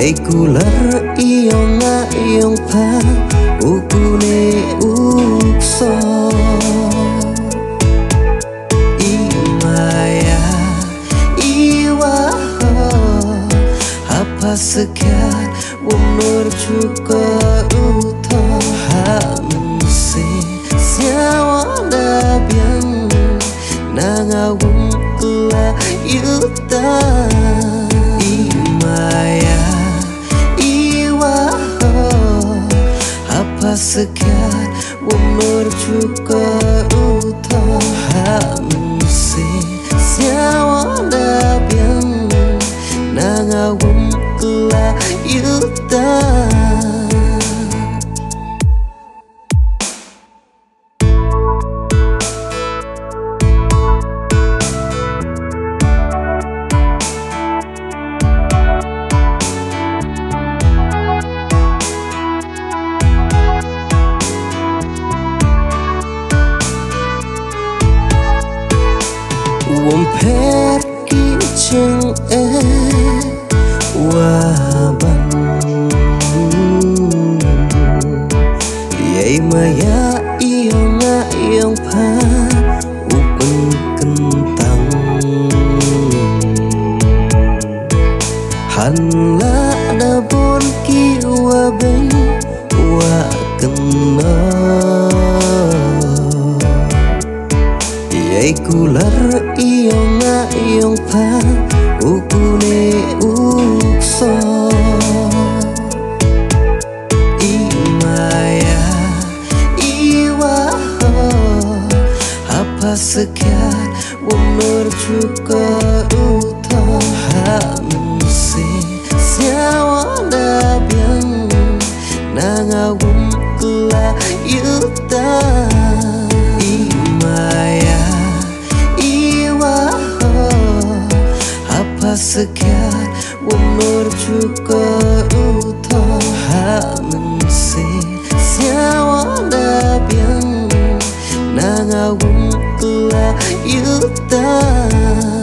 kular iyong ngayong pa ukune ukso imaya iwa apa sekian umur juga utuh hamse siawa nabiang nangawung la yuta imaya iwa apa sekian umur juga utuh hamse siawa nabiang nangawung la yuta Wong pergi ceng waban Yai maya iyong ngayong pa upen kentang Hanla dabon ki wabeng wa kena Yai kular iyong ngayong pa ukune ukso imaya iwa apa sekian umur juga utuh hamse siawa nabiang nangawung la yuta imaya apa sekian umur juga utuh hamse siawa nabiang nangawung la yuta